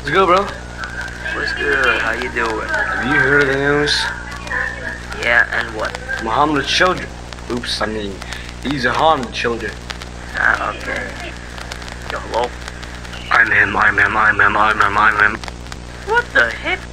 good, bro? What's good? How you doing? Have you heard of the news? Yeah, and what? Muhammad children. Oops, I mean, these are harmed children. Ah, okay. Yo, hello? I'm him. What the heck?